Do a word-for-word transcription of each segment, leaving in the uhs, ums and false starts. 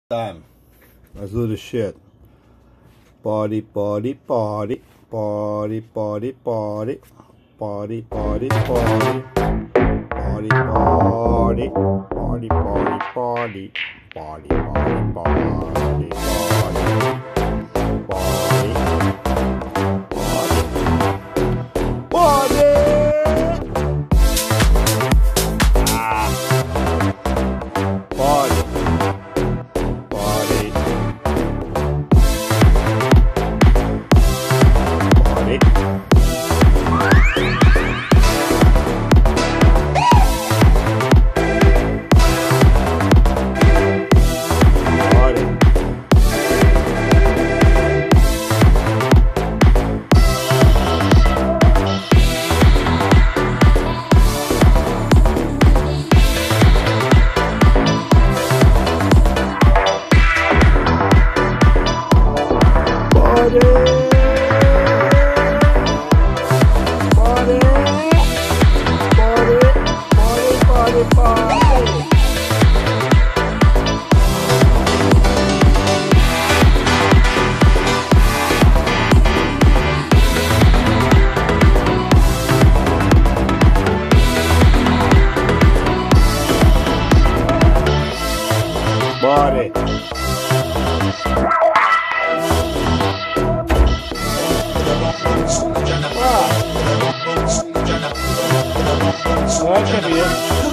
Time. Let's do the shit. Party, party, party, party, party, party, party, party, party, party, party, party, party, party, party, party, party, party, party. Body. Ah, capito.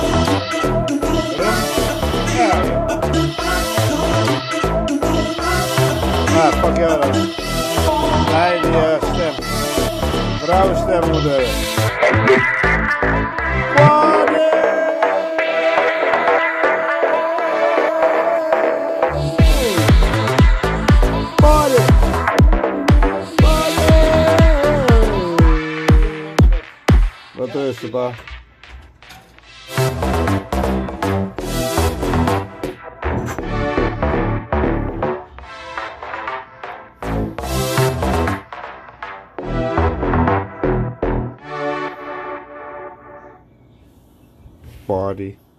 Ah, pak je dat. Nee, die uh, stem. Vrouwenstem moet hebben. Body. Wat is er, pa? Body.